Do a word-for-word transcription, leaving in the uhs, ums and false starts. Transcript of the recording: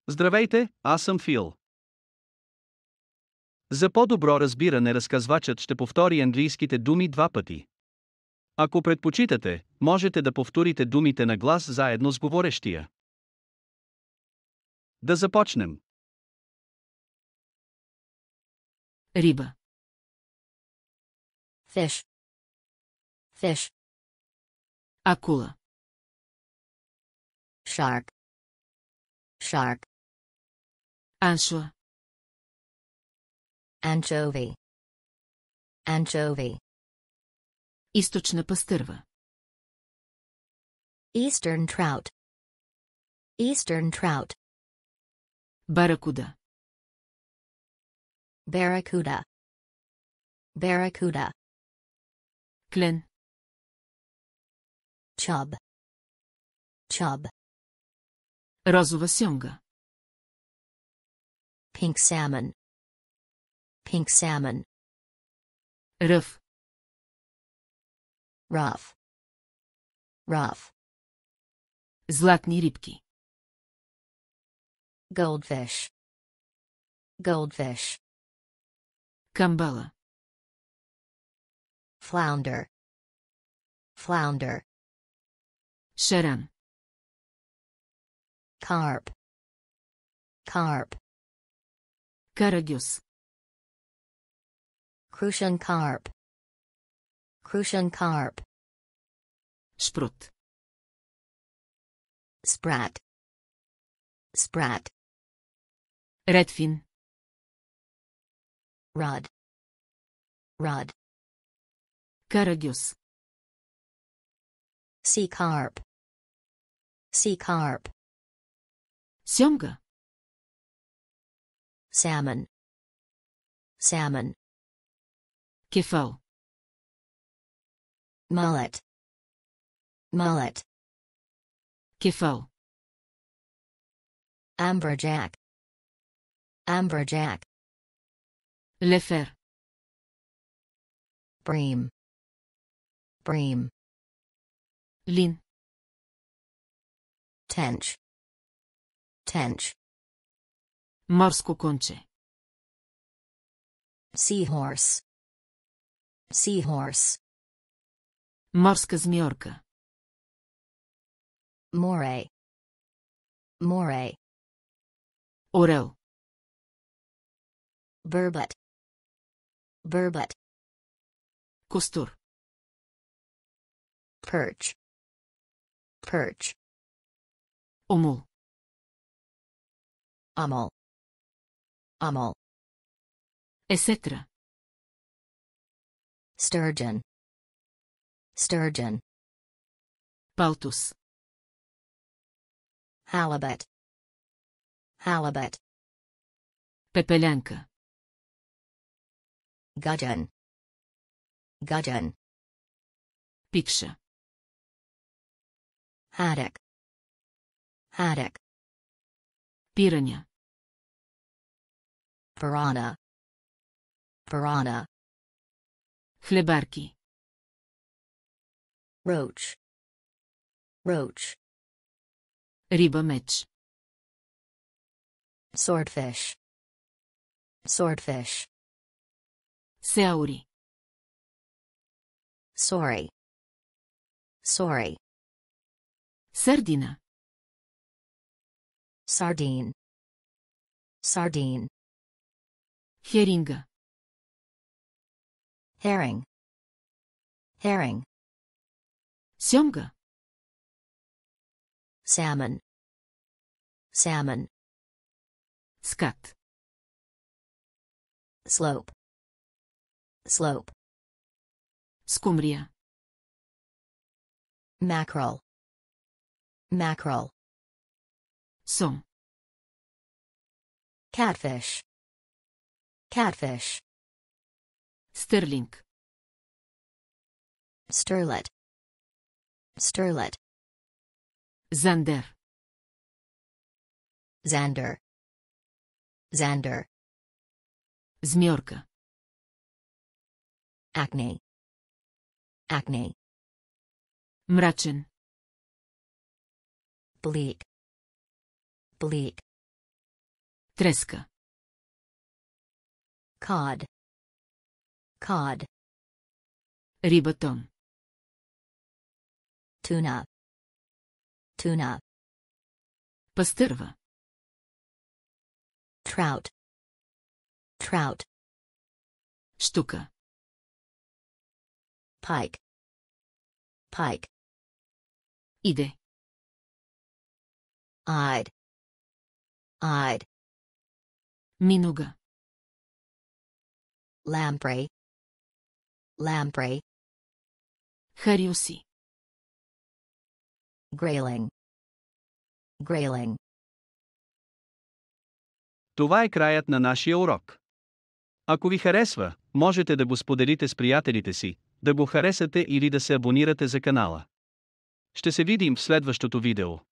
Здравейте, аз съм Фил. За по-добро разбиране разказвачът ще повтори английските думи два пъти. Ако предпочитате, можете да повторите думите на глас заедно с говорещия. Да започнем. Риба. Fish. Fish. Акула. Shark. Shark. Аншоа. Anchovy. Anchovy. Източна пъстърва. Eastern trout. Eastern trout. Баракуда. Barracuda. Barracuda. Клен. Chub. Chub. Розова сьомга. Pink salmon. Pink salmon. Ръв. Rough. Rough. Златни рибки. Goldfish. Goldfish. Камбала. Flounder. Flounder. Шаран. Carp. Carp. Карагюс. Crucian carp. Crucian carp. Шпрут. Sprat. Sprat. Редфин. Rudd. Rudd. Карагюс. Sea carp. Sea carp. Сьомга. Salmon. Salmon. Кефал. Mullet. Mullet. Кефал. Amberjack. Amberjack. Лефер. Bream. Bream. Лин. Tench. Tench. Морско конче. Seahorse. Seahorse. Морска змиорка. Moray. Moray. Орел. Burbot. Burbot. Костур. Perch. Perch. Омул. Hummel. Hummel. Есетра. Sturgeon. Sturgeon. Палтус. Halibut. Halibut. Пепелянка. Gudgeon. Gudgeon. Пикша. Haddock. Haddock. Пираня. Piranha. Piranha. Хлебарки. Roach. Roach. Риба меч. Swordfish. Swordfish. Сеаури. Sorry. Sorry. Сърдина. Sardine. Sardine. Херинга. Herring. Herring. Сьомга. Salmon. Salmon. Скат. Slope. Slope. Скумрия. Mackerel. Mackerel. Сом. Catfish. Catfish. Стърлинг. Sterlet. Sterlet. Зандер. Xander. Xander. Змьорка. Acne. Acne. Мрачен. Bleak. Bleak. Треска. Cod. Cod. Рибатон. Tuna. Tuna. Пъстърва. Trout. Trout. Щука. Pike. Pike. Иде. Eyed. Eyed. Минуга. Lamprey. Lamprey. Хариуси. Grayling. Grayling. Това е краят на нашия урок. Ако ви харесва, можете да го споделите с приятелите си, да го харесате или да се абонирате за канала. Ще се видим в следващото видео.